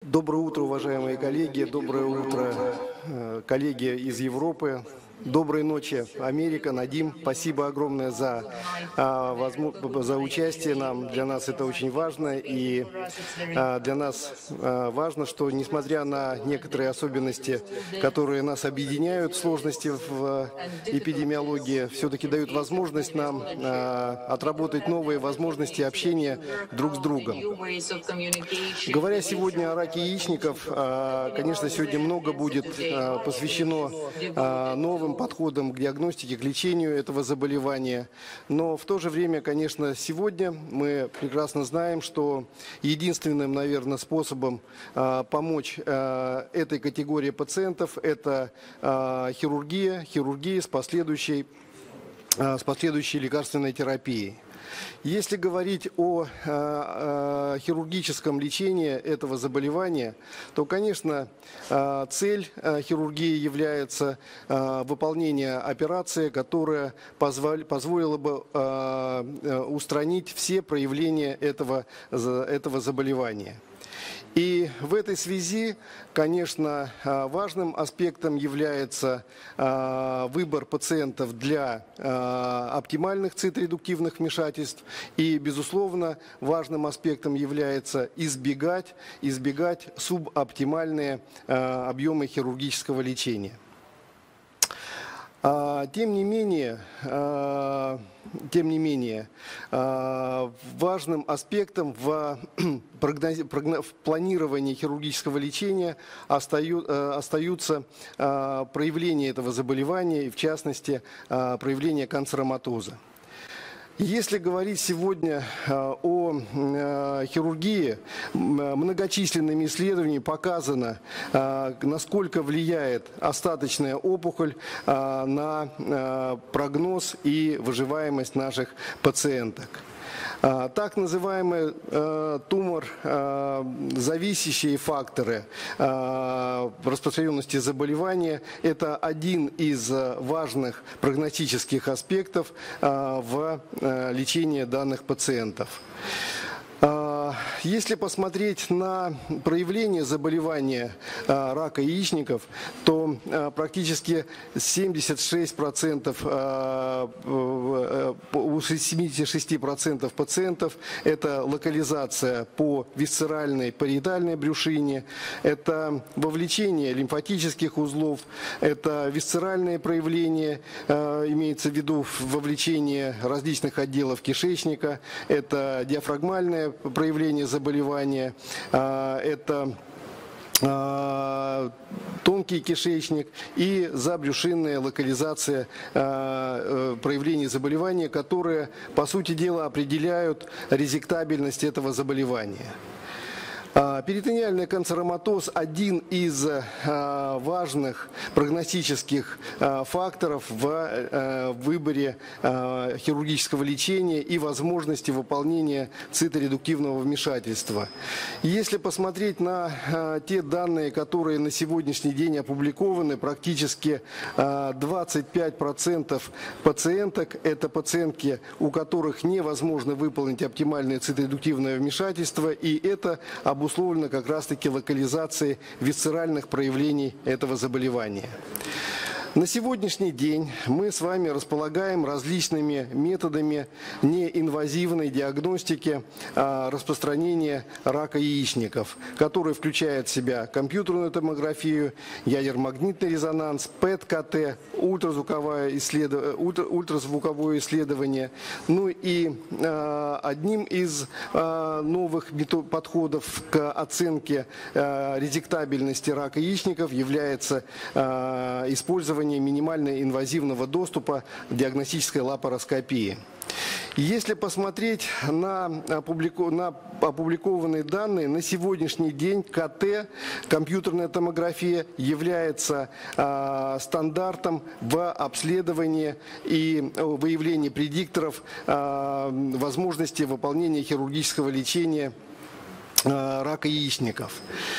Доброе утро, уважаемые коллеги, доброе утро, коллеги из Европы. Доброй ночи, Америка. Надим, спасибо огромное за участие нам. Для нас это очень важно. И для нас важно, что несмотря на некоторые особенности, которые нас объединяют, сложности в эпидемиологии, все-таки дают возможность нам отработать новые возможности общения друг с другом. Говоря сегодня о раке яичников, конечно, сегодня много будет посвящено новым подходам к диагностике, к лечению этого заболевания. Но в то же время, конечно, сегодня мы прекрасно знаем, что единственным, наверное, способом помочь этой категории пациентов – это хирургия с последующей лекарственной терапией. Если говорить о хирургическом лечении этого заболевания, то, конечно, цель хирургии является выполнение операции, которая позволила бы устранить все проявления этого заболевания. И в этой связи, конечно, важным аспектом является выбор пациентов для оптимальных циторедуктивных вмешательств. И, безусловно, важным аспектом является избегать субоптимальные объемы хирургического лечения. Тем не менее, важным аспектом в планировании хирургического лечения остаются проявления этого заболевания, и в частности проявления канцероматоза. Если говорить сегодня о хирургии, многочисленными исследованиями показано, насколько влияет остаточная опухоль на прогноз и выживаемость наших пациенток. Так называемые тумор-зависящие факторы распространенности заболевания – это один из важных прогностических аспектов в лечении данных пациентов. Если посмотреть на проявление заболевания рака яичников, то практически 76% пациентов – это локализация по висцеральной париетальной брюшине, это вовлечение лимфатических узлов, это висцеральные проявления, имеется в виду вовлечение различных отделов кишечника, это диафрагмальное проявление заболевания, это тонкий кишечник и забрюшинная локализация проявлений заболевания, которые, по сути дела, определяют резектабельность этого заболевания. Перитониальный канцероматоз – один из важных прогностических факторов в выборе хирургического лечения и возможности выполнения циторедуктивного вмешательства. Если посмотреть на те данные, которые на сегодняшний день опубликованы, практически 25% пациенток – это пациентки, у которых невозможно выполнить оптимальное циторедуктивное вмешательство, и это обусловлено как раз-таки локализацией висцеральных проявлений этого заболевания. На сегодняшний день мы с вами располагаем различными методами неинвазивной диагностики распространения рака яичников, которые включают в себя компьютерную томографию, ядерно-магнитный резонанс, ПЭТ-КТ, ультразвуковое исследование. Ну и одним из новых подходов к оценке резектабельности рака яичников является использование минимально инвазивного доступа к диагностической лапароскопии. Если посмотреть на опубликованные данные, на сегодняшний день КТ, компьютерная томография, является стандартом в обследовании и выявлении предикторов возможности выполнения хирургического лечения рака яичников.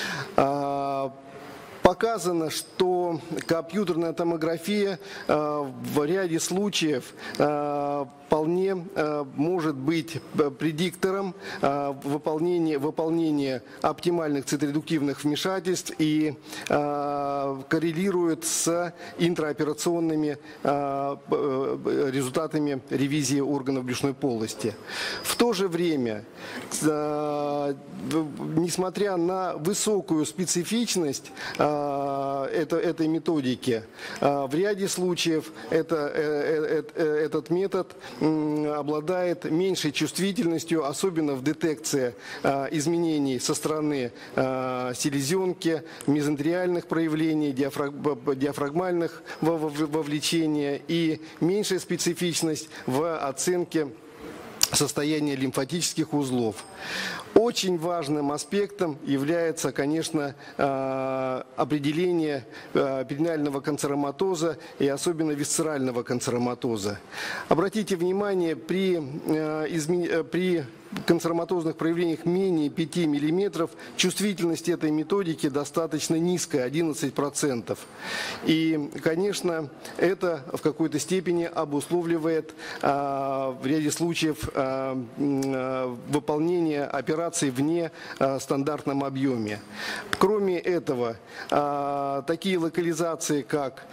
Показано, что компьютерная томография в ряде случаев вполне может быть предиктором выполнения оптимальных циторедуктивных вмешательств и коррелирует с интраоперационными результатами ревизии органов брюшной полости. В то же время, несмотря на высокую специфичность этой методики, в ряде случаев этот метод обладает меньшей чувствительностью, особенно в детекции изменений со стороны селезенки, мезондриальных проявлений, диафрагмальных вовлечения и меньшая специфичность в оценке состояния лимфатических узлов. Очень важным аспектом является, конечно, определение перинеального канцероматоза и особенно висцерального канцероматоза. Обратите внимание, при канцероматозных проявлениях менее 5 мм чувствительность этой методики достаточно низкая, 11%. И, конечно, это в какой-то степени обусловливает в ряде случаев выполнение операций вне стандартном объеме. Кроме этого, такие локализации, как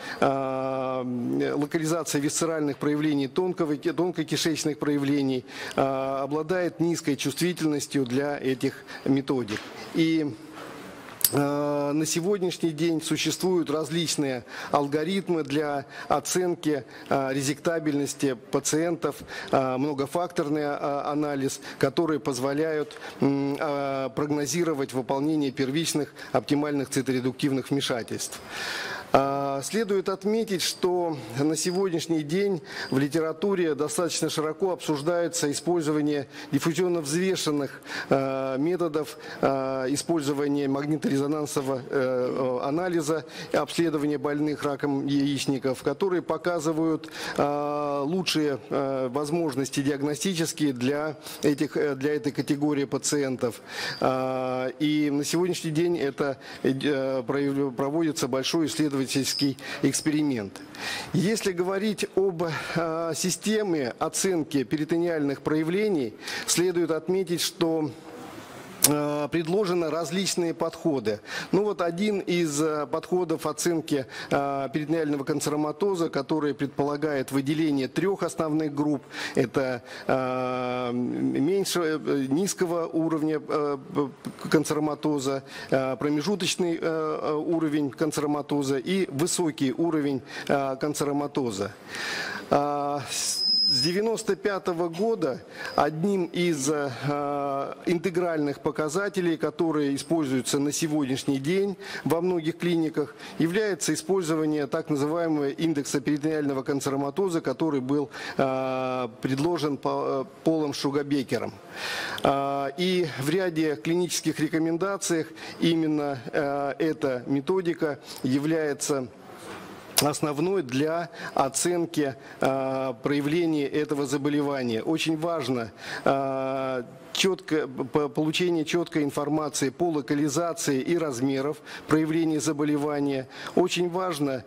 локализация висцеральных проявлений, тонкокишечных проявлений, обладает низкой чувствительностью для этих методик. И на сегодняшний день существуют различные алгоритмы для оценки резектабельности пациентов, многофакторный анализ, которые позволяют прогнозировать выполнение первичных оптимальных циторедуктивных вмешательств. Следует отметить, что на сегодняшний день в литературе достаточно широко обсуждается использование диффузионно взвешенных методов использования магниторезонансового анализа и обследования больных раком яичников, которые показывают лучшие возможности диагностические для этой категории пациентов. И на сегодняшний день это проводится большой исследовательский эксперимент. Если говорить об системе оценки перитонеальных проявлений, следует отметить, что предложены различные подходы. Ну вот один из подходов оценки перитонеального канцероматоза, который предполагает выделение 3 основных групп. Это низкого уровня канцероматоза, промежуточный уровень канцероматоза и высокий уровень канцероматоза. С 1995 года одним из интегральных показателей, которые используются на сегодняшний день во многих клиниках, является использование так называемого индекса перитонеального канцероматоза, который был предложен Полом Шугабекером. И в ряде клинических рекомендациях именно эта методика является основной для оценки проявления этого заболевания. Очень важно получение четкой информации по локализации и размеров проявлений заболевания. Очень важна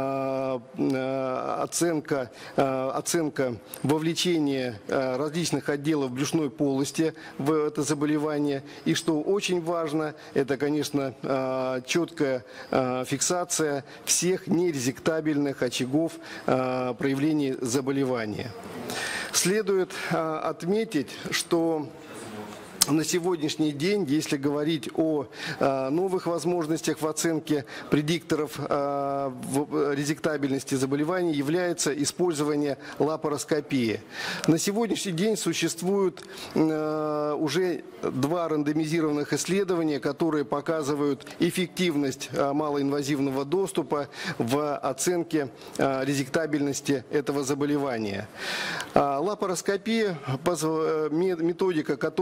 оценка вовлечения различных отделов брюшной полости в это заболевание. И что очень важно, это, конечно, четкая фиксация всех нерезектабельных очагов проявлений заболевания. Следует отметить, что на сегодняшний день, если говорить о новых возможностях в оценке предикторов резектабельности заболеваний, является использование лапароскопии. На сегодняшний день существует уже 2 рандомизированных исследования, которые показывают эффективность малоинвазивного доступа в оценке резектабельности этого заболевания. Лапароскопия – методика, которая позволяет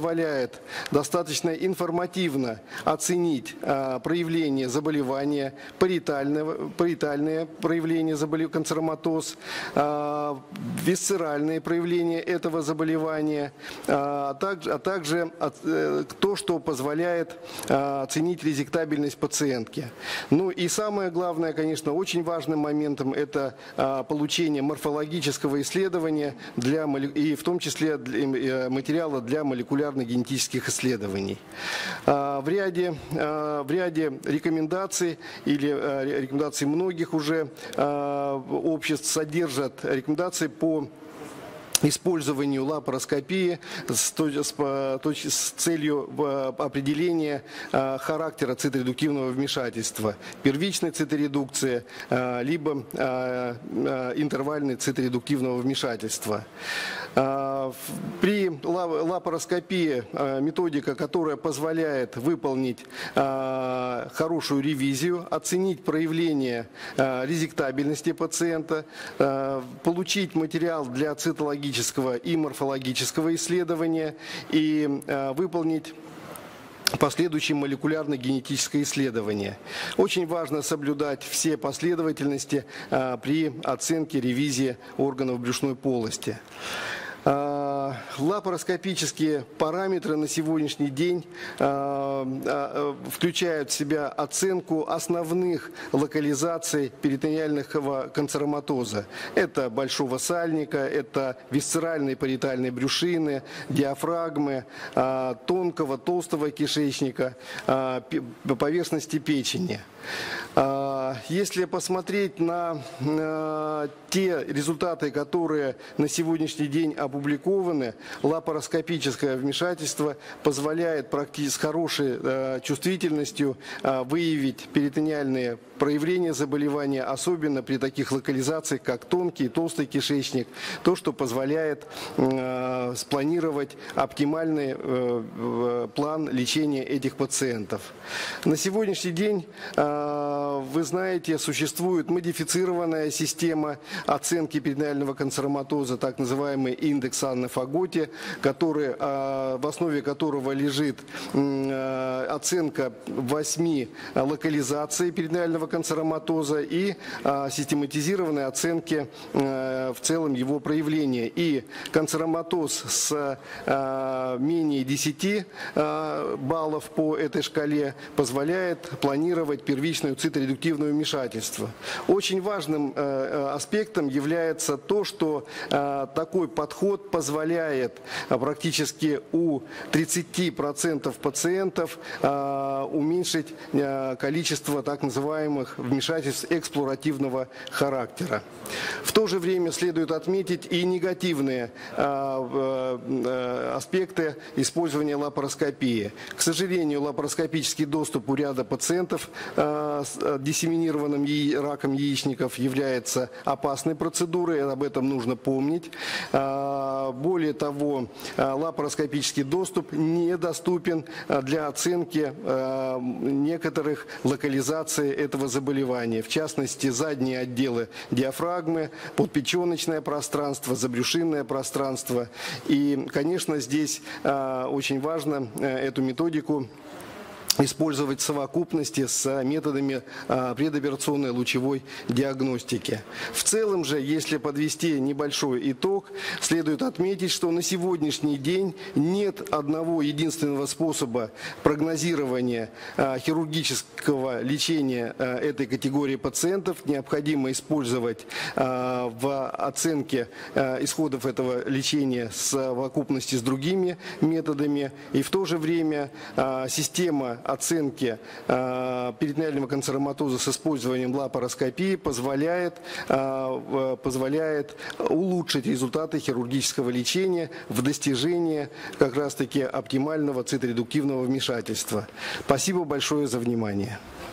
позволяет достаточно информативно оценить проявление заболевания, париетальное проявление канцероматоз, висцеральные проявления этого заболевания, а также то, что позволяет оценить резектабельность пациентки. Ну и самое главное, конечно, очень важным моментом — это получение морфологического исследования и в том числе материала для молекулярно-генетических исследований. В ряде рекомендаций или рекомендаций многих уже обществ содержат рекомендации по использованию лапароскопии с целью определения характера циторедуктивного вмешательства. Первичной циторедукции, либо интервальной циторедуктивного вмешательства. При лапароскопии методика, которая позволяет выполнить хорошую ревизию, оценить проявление резектабельности пациента, получить материал для цитологического и морфологического исследования и выполнить последующее молекулярно-генетическое исследование. Очень важно соблюдать все последовательности при оценке ревизии органов брюшной полости. Лапароскопические параметры на сегодняшний день включают в себя оценку основных локализаций перитонеального канцероматоза. Это большого сальника, это висцеральной париетальной брюшины, диафрагмы, тонкого, толстого кишечника, поверхности печени. Если посмотреть на те результаты, которые на сегодняшний день опубликованы, лапароскопическое вмешательство позволяет практически с хорошей чувствительностью выявить перитонеальные проявления заболевания, особенно при таких локализациях, как тонкий и толстый кишечник, то, что позволяет спланировать оптимальный план лечения этих пациентов. На сегодняшний день, вы знаете, существует модифицированная система оценки перитонеального канцероматоза, так называемый индекс Анны Фаготи, в основе которого лежит оценка 8 локализаций перитонеального канцероматоза и систематизированной оценки в целом его проявления. И канцероматоз с менее 10 баллов по этой шкале позволяет планировать первичное циторедуктивное вмешательство. Очень важным аспектом является то, что такой подход позволяет практически у 30% пациентов уменьшить количество так называемых вмешательств эксплуративного характера. В то же время следует отметить и негативные аспекты использования лапароскопии. К сожалению, лапароскопический доступ у ряда пациентов с диссеминированным раком яичников является опасной процедурой, об этом нужно помнить. Более того, лапароскопический доступ недоступен для оценки некоторых локализаций этого заболевания, в частности, задние отделы диафрагмы, подпеченочное пространство, забрюшинное пространство. И, конечно, здесь очень важно эту методику использовать в совокупности с методами предоперационной лучевой диагностики. В целом же, если подвести небольшой итог, следует отметить, что на сегодняшний день нет одного единственного способа прогнозирования хирургического лечения этой категории пациентов. Необходимо использовать в оценке исходов этого лечения в совокупности с другими методами. И в то же время система оценки перитонеального канцероматоза с использованием лапароскопии позволяет улучшить результаты хирургического лечения в достижении как раз-таки оптимального циторедуктивного вмешательства. Спасибо большое за внимание.